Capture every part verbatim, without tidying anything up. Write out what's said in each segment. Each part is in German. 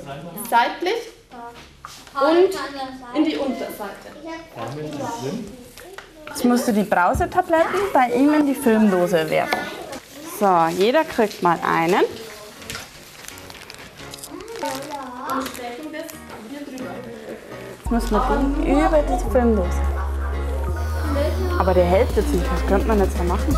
seitlich und in die Unterseite. Jetzt musst du die Brausetabletten bei ihm in die Filmdose werfen. So, jeder kriegt mal einen. Jetzt müssen wir den über die Filmdose. Aber der hält jetzt nicht. Was könnte man jetzt da machen?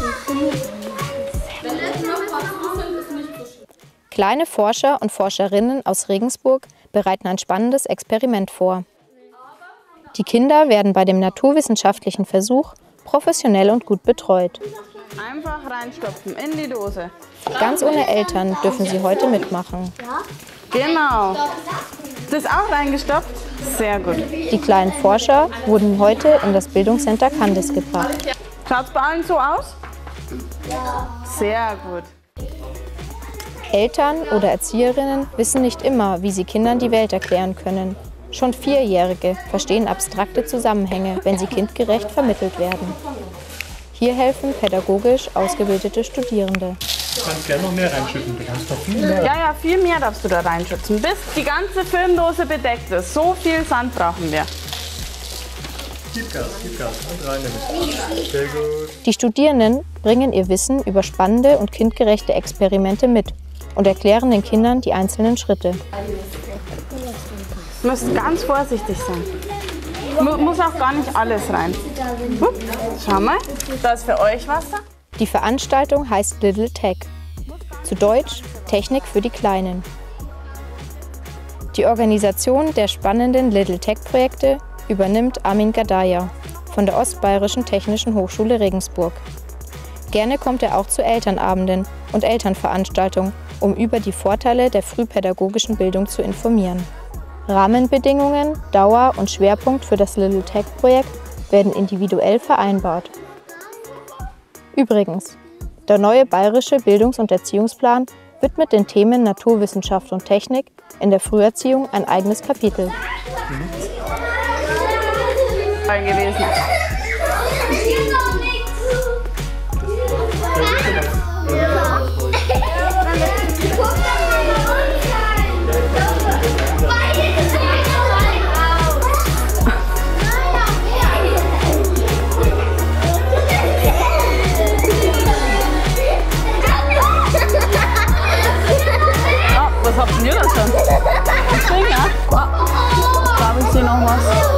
Kleine Forscher und Forscherinnen aus Regensburg bereiten ein spannendes Experiment vor. Die Kinder werden bei dem naturwissenschaftlichen Versuch professionell und gut betreut. Einfach reinstopfen in die Dose. Ganz ohne Eltern dürfen sie heute mitmachen. Genau. Das ist auch reingestopft? Sehr gut. Die kleinen Forscher wurden heute in das Bildungscenter Candes gebracht. Schaut es bei allen so aus? Ja. Sehr gut. Eltern oder Erzieherinnen wissen nicht immer, wie sie Kindern die Welt erklären können. Schon Vierjährige verstehen abstrakte Zusammenhänge, wenn sie kindgerecht vermittelt werden. Hier helfen pädagogisch ausgebildete Studierende. Du kannst gerne noch mehr reinschütten. Du kannst noch viel mehr. Ja, ja, viel mehr darfst du da reinschütten, bis die ganze Filmdose bedeckt ist. So viel Sand brauchen wir. Gib Gas, gib Gas und rein damit. Sehr gut. Die Studierenden bringen ihr Wissen über spannende und kindgerechte Experimente mit und erklären den Kindern die einzelnen Schritte. Du musst ganz vorsichtig sein. Mu muss auch gar nicht alles rein. Hup, schau mal, da ist für euch Wasser. Die Veranstaltung heißt Little Tech. Zu Deutsch Technik für die Kleinen. Die Organisation der spannenden Little Tech-Projekte übernimmt Armin Gadaya von der Ostbayerischen Technischen Hochschule Regensburg. Gerne kommt er auch zu Elternabenden und Elternveranstaltungen, um über die Vorteile der frühpädagogischen Bildung zu informieren. Rahmenbedingungen, Dauer und Schwerpunkt für das Little Tech-Projekt werden individuell vereinbart. Übrigens, der neue bayerische Bildungs- und Erziehungsplan widmet den Themen Naturwissenschaft und Technik in der Früherziehung ein eigenes Kapitel. Gewesen. Was habt ihr da schon? Ein Finger? Oh, da habe ich sie noch was.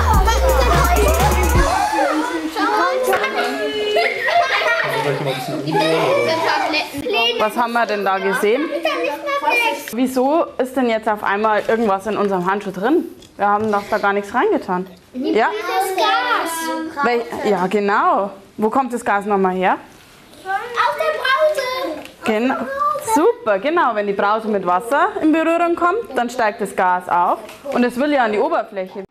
Was haben wir denn da gesehen? Wieso ist denn jetzt auf einmal irgendwas in unserem Handschuh drin? Wir haben doch da gar nichts reingetan. Ja? Das Gas. Wel ja, genau. Wo kommt das Gas nochmal her? Aus der Brause. Genau. Super, genau. Wenn die Brause mit Wasser in Berührung kommt, dann steigt das Gas auf und es will ja an die Oberfläche.